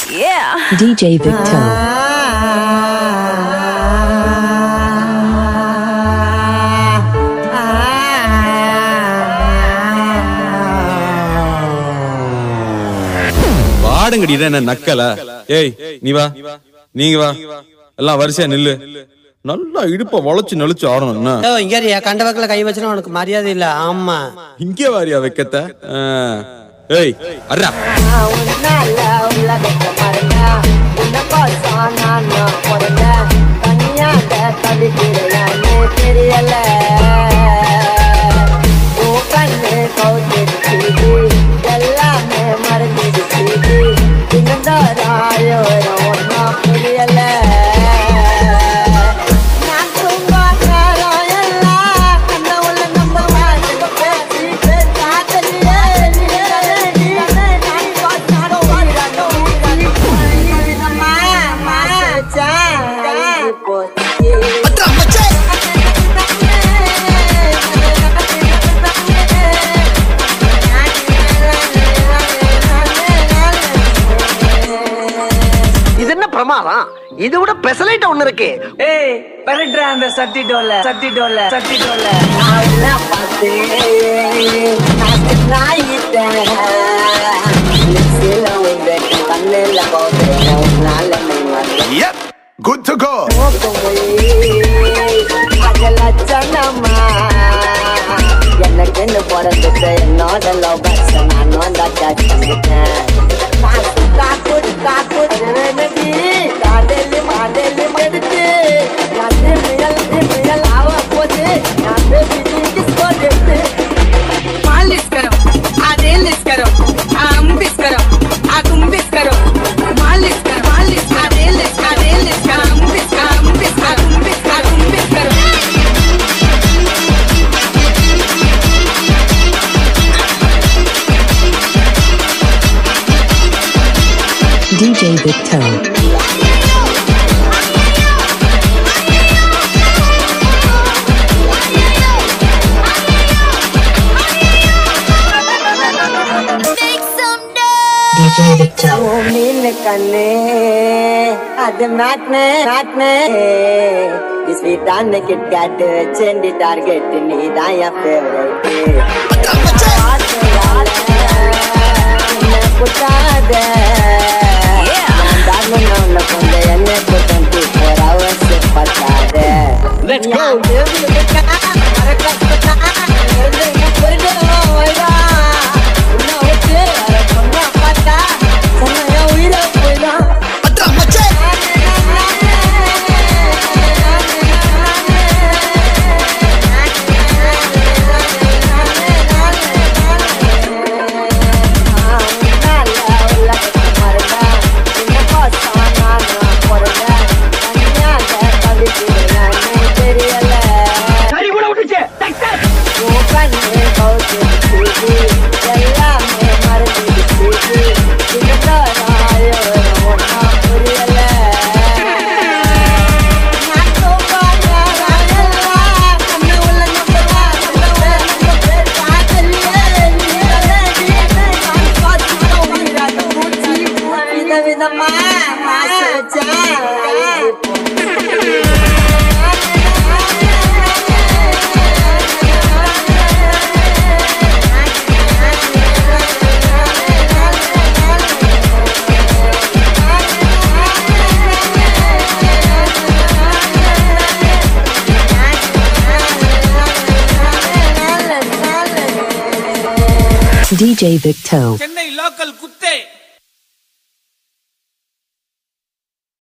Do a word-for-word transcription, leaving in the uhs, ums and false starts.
Yeah. D J Victor. பாடுங்கடி என்ன நக்கல ஏய் நீ வா நீங்க வா எல்லாம் வரிசையா நில்லு நல்லா இடுப்ப வளைச்சு நெளிச்சு ஆடணும் இங்க கண்ட வக்கல கை வச்சுனா உனக்கு மரியாதை இல்ல ஆமா இங்கே வாரியா வைக்கத்த ஏய் அர்ரா இது விட பெசலைட் ஒன்னு இருக்கு. ஏய் பரட்றா அந்த சட்டி டோல்ல சட்டி டோல்ல சட்டி டோல்ல நான் பாத்து நான் நாயிட்ட சில உங்க கண்ணுல போடுறேன் நாள நீ Yep, good to go. அகலச்சனமா எனக்கு என்ன போறதுக்கு என்னோட லவ் பஸ் நான் வந்தா சாட் பண்ணிட்டேன் காக்கு காக்கு ரெனடி காதலி மாதலி மடுத்து நான் ரியல் ரியல் ஆவ போது நான் பேபி கிஸ் போடுது மாலிஷ் करो आधे लिस करो हम बिस करो आ तुम बिस करो मालिश करो मालिश आधे लिस आधे लिस करो हम बिस हम बिस करो तुम बिस करो तुम बिस करो D J Victor. D J Victor. नील कन्ने अद मैटने मैटने इस वीटान किट कैट चेंडी टारगेट नीदा या फेवरेट पुता दे दान ना न पंदे ने ट्वेंटी फोर hours से पता दे Let's go. D J Victor. Chennai local कुत्ते